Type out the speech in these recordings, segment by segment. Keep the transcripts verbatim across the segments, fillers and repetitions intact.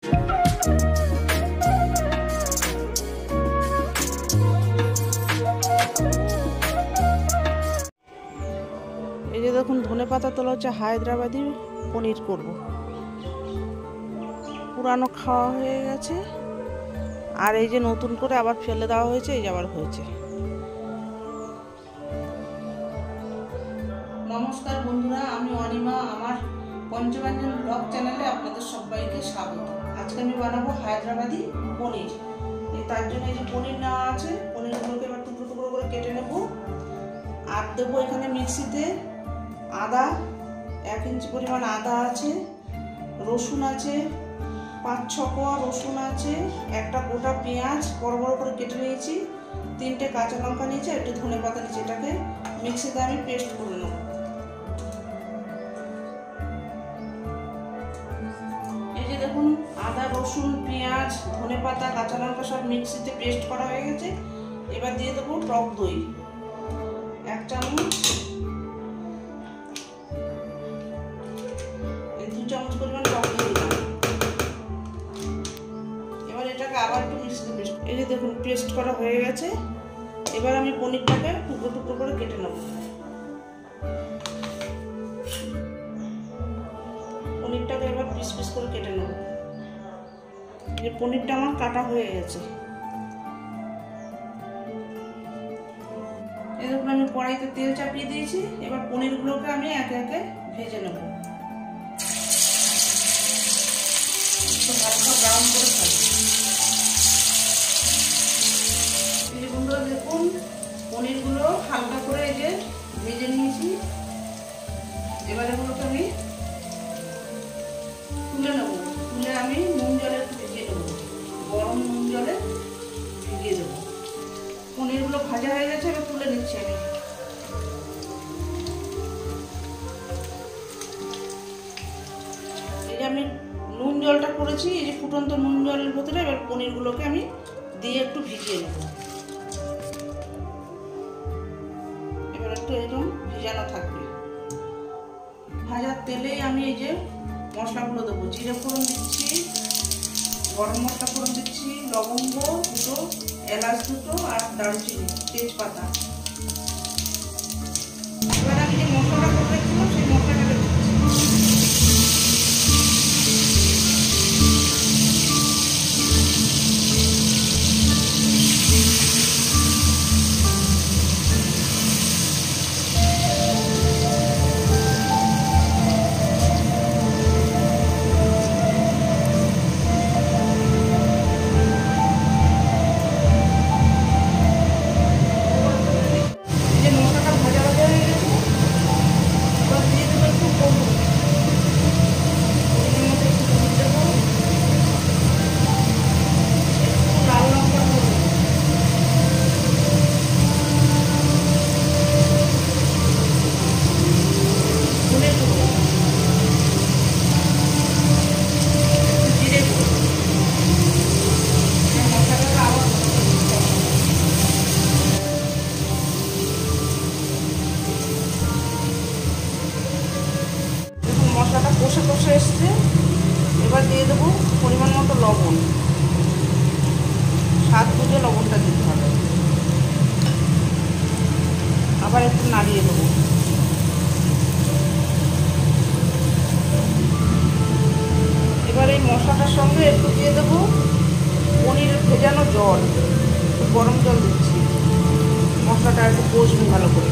এই যে দেখুন ধনে পাতা তোলা হচ্ছে, হায়দ্রাবাদি পনির করব। পুরানো খাওয়া হয়ে গেছে, আর এই যে নতুন করে আবার ফেলে দেওয়া হয়েছে, এই যে আবার হয়েছে। নমস্কার বন্ধুরা, আমি অনিমা। আমার পঞ্চব্যঞ্জন ব্লগ চ্যানেলে আপনাদের সবাইকে স্বাগত। আজকে আমি বানাবো হায়দ্রাবাদি পনির। এই তার জন্য এই যে পনির নেওয়া আছে, পনিরগুলোকে এবার টুকরো টুকরো করে কেটে নেব। আর দেবো এখানে মিক্সিতে আদা, এক ইঞ্চি পরিমাণ আদা আছে, রসুন আছে, পাঁচ ছ কোয়া রসুন আছে, একটা গোটা পেঁয়াজ বড় বড় করে কেটে নিয়েছি, তিনটে কাঁচা লঙ্কা নিয়েছি, একটু ধনে পাতা নিয়েছি। এটাকে মিক্সিতে আমি পেস্ট করে নেব। এই যে দেখুন আদা, রসুন, পেঁয়াজ, ধনে পাতা, কাঁচা লঙ্কা সব মিক্সিতে পেস্ট করা হয়ে গেছে। এবার দিয়ে দেবো টক দই এক চামচ, দু চামচ পরিমাণ টক দই দিলাম। এবার এটাকে আবার একটু মিক্সিতে পেস্ট, এই যে দেখুন পেস্ট করা হয়ে গেছে। এবার আমি পনিরটাকে টুকরো টুকরো করে কেটে নেব। পনিরটাকে এবার পিস পিস করে কেটে নেব। এই যে পনিরটা আমার কাটা হয়ে গেছে। এই দেখুন আমি কড়াইতে তেল চাপিয়ে দিয়েছি। এবার পনিরগুলোকে আমি একে একে ভেজে নেব, হালকা ব্রাউন করে ভাজবো। এই যে বন্ধুরা দেখুন পনিরগুলো হালকা করে এই যে ভেজে নিয়েছি। এবার এগুলোকে আমি তুলে নেব। তুলে আমি নুন জলে ভিজিয়ে নেব, গরম নুন জলে ভিজিয়ে দেবো। পনিরগুলো ভাজা হয়ে গেছে, এবার তুলে নিচ্ছি আমি। এই যে আমি নুন জলটা করেছি, এই যে ফুটন্ত নুন জলের ভেতরে এবার পনিরগুলোকে আমি দিয়ে একটু ভিজিয়ে নেব। এবার একটু এরকম ভিজানো থাকবে। ভাজার তেলেই আমি এই যে মশলাগুলো দেবো। জিরে ফোড়ন দিচ্ছি, গরম মশলা ফোড়ন দিচ্ছি, লবঙ্গ দুটো, এলাচ দুটো, আর দারুচিনি, তেজপাতা। এবার আমি যে মশলাটা করে রেখেছিলাম সেই মশলাটাকে দিচ্ছি। মশলাটা কষে কষে এসছে। এবার দিয়ে দেবো পরিমাণ মতো লবণ, স্বাদ বুঝে লবণটা দিতে হবে। আবার একটু নাড়িয়ে দেবো। এবার এই মশলাটার সঙ্গে একটু দিয়ে দেবো পনির ভেজানো জল, গরম জল দিচ্ছি। মশলাটা একটু কষবে ভালো করে।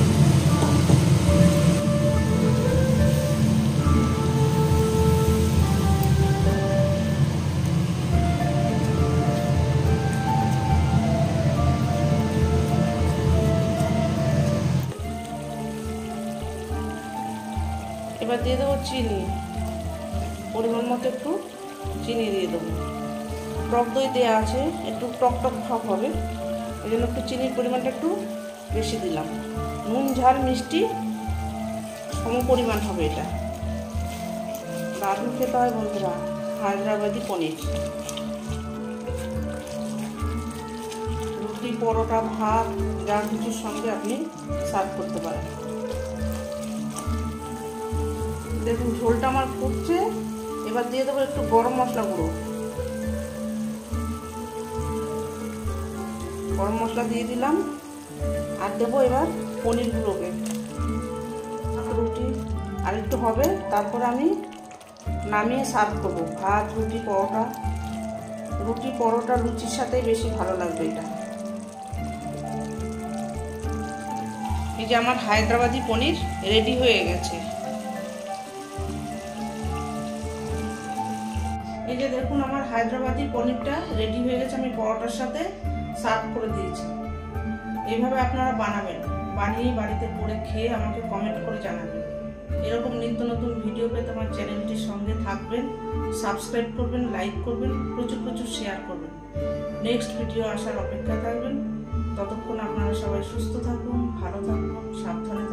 এবার দিয়ে দেবো চিনি, পরিমাণ মতো একটু চিনি দিয়ে দেবো। টক দই দেওয়া আছে, একটু টক টক ভাব হবে, এই জন্য একটু চিনির পরিমাণটা একটু বেশি দিলাম। নুন ঝাল মিষ্টি সম পরিমাণ হবে। এটা দারুণ খেতে হয় বন্ধুরা, হায়দ্রাবাদি পনির। রুটি, পরোটা, ভাত যা কিছুর সঙ্গে আপনি সার্ভ করতে পারেন। দেখুন ঝোলটা আমার ফুটছে। এবার দিয়ে দেবো একটু গরম মশলা গুঁড়ো, গরম মশলা দিয়ে দিলাম, আর দেবো এবার পনিরগুলোকে। রুটি আর একটু হবে, তারপর আমি নামিয়ে সার্ভ করবো। ভাত, রুটি, পরোটা, রুটি পরোটা লুচির সাথেই বেশি ভালো লাগবে এটা। এই যে আমার হায়দ্রাবাদি পনির রেডি হয়ে গেছে। এই যে দেখুন আমার হায়দ্রাবাদি পনিরটা রেডি হয়ে গেছে, আমি পরোটার সাথে সার্ভ করে দিয়েছি। এইভাবে আপনারা বানাবেন, বানিয়ে বাড়িতে করে খেয়ে আমাকে কমেন্ট করে জানাবেন। এরকম নিত্য নতুন ভিডিও পেতে আমার চ্যানেলটির সঙ্গে থাকবেন, সাবস্ক্রাইব করবেন, লাইক করবেন, প্রচুর প্রচুর শেয়ার করবেন। নেক্সট ভিডিও আসার অপেক্ষা থাকবেন। ততক্ষণ আপনারা সবাই সুস্থ থাকুন, ভালো থাকুন, সাবধানে